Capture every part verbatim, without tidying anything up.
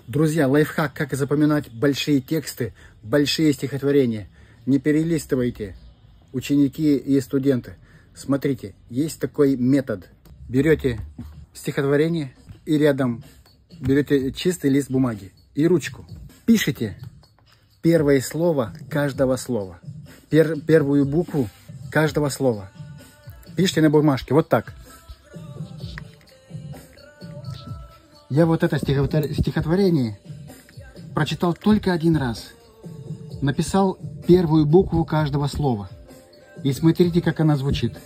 Друзья, лайфхак, как запоминать большие тексты, большие стихотворения. Не перелистывайте, ученики и студенты. Смотрите, есть такой метод. Берете стихотворение и рядом берете чистый лист бумаги и ручку. Пишите первое слово каждого слова. Пер, первую букву каждого слова. Пишите на бумажке, вот так. Я вот это стихотворение прочитал только один раз. Написал первую букву каждого слова. И смотрите, как она звучит.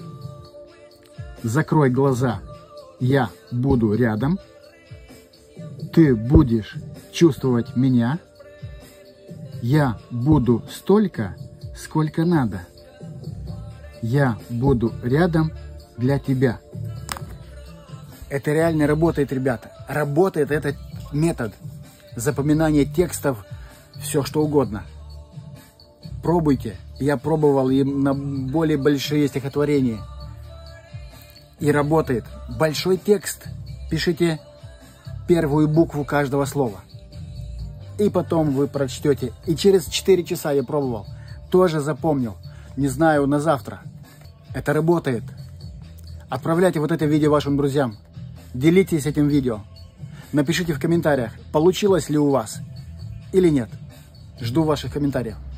Закрой глаза, я буду рядом. Ты будешь чувствовать меня. Я буду столько, сколько надо. Я буду рядом для тебя. Это реально работает, ребята. Работает этот метод запоминания текстов, все что угодно. Пробуйте. Я пробовал и на более большие стихотворения. И работает. Большой текст. Пишите первую букву каждого слова. И потом вы прочтете. И через четыре часа я пробовал. Тоже запомнил. Не знаю, на завтра. Это работает. Отправляйте вот это видео вашим друзьям. Делитесь этим видео. Напишите в комментариях, получилось ли у вас или нет. Жду ваших комментариев.